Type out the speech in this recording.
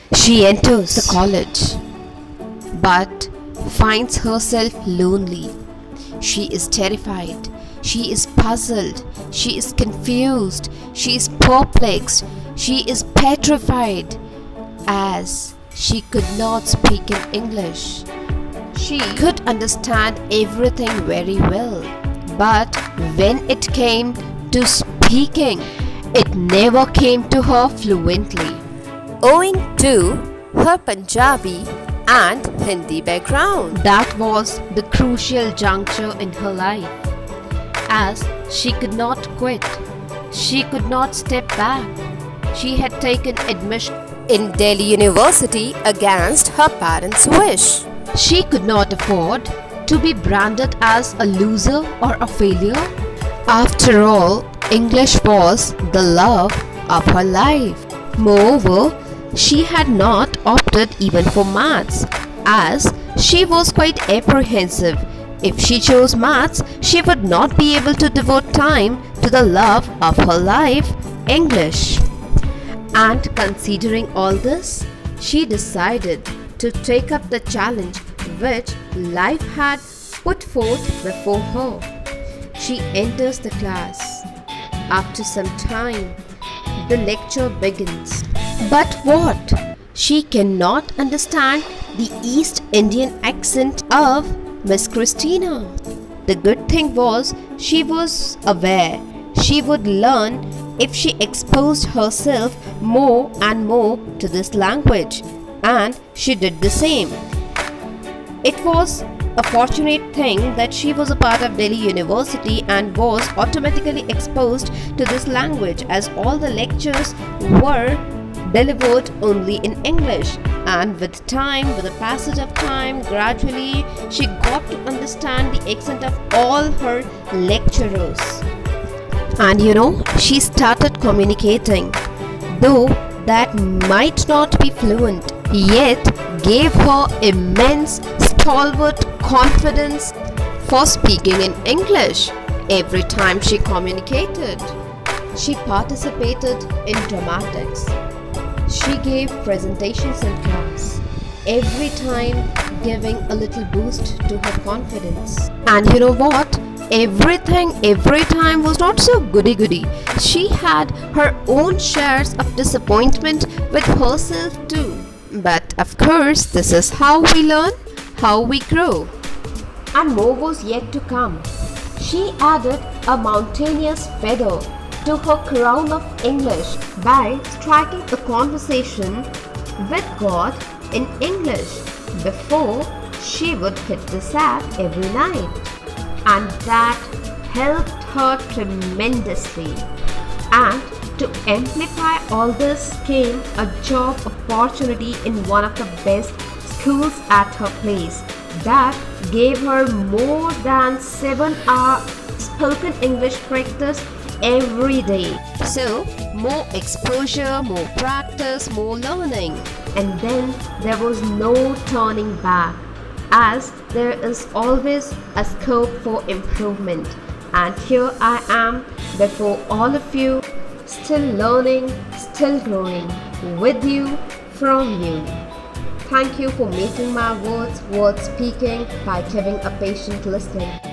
She enters the college but finds herself lonely. She is terrified. She is puzzled. She is confused. She is perplexed. She is petrified as she could not speak in English. She could understand everything very well, but when it came to speaking, it never came to her fluently, owing to her Punjabi and Hindi background. That was the crucial juncture in her life, as she could not quit. She could not step back. She had taken admission in Delhi University against her parents' wish. She could not afford to be branded as a loser or a failure. After all, English was the love of her life. Moreover, she had not opted even for maths, as she was quite apprehensive. If she chose maths, she would not be able to devote time to the love of her life, English. And considering all this, she decided to take up the challenge which life had put forth before her. She enters the class. After some time, the lecture begins. But what? She cannot understand the East Indian accent of Miss Christina. The good thing was she was aware she would learn if she exposed herself more and more to this language, and she did the same. It was a fortunate thing that she was a part of Delhi University and was automatically exposed to this language, as all the lectures were delivered only in English, and with the passage of time, gradually she got to understand the accent of all her lecturers. And she started communicating, though that might not be fluent, yet gave her immense stalwart confidence for speaking in English. Every time she communicated, she participated in dramatics. She gave presentations in class, every time giving a little boost to her confidence. And you know what? Everything every time was not so goody-goody. She had her own shares of disappointment with herself too. But of course, this is how we learn, how we grow. And more was yet to come. She added a mountainous feather to her crown of English by striking a conversation with God in English before she would hit the sack every night. And that helped her tremendously. And to amplify all this came a job opportunity in one of the best schools at her place that gave her more than 7 hours spoken English practice every day. So, more exposure, more practice, more learning. And then there was no turning back, as there is always a scope for improvement. And here I am before all of you, still learning, still growing, with you, from you. Thank you for making my words worth speaking by giving a patient listening.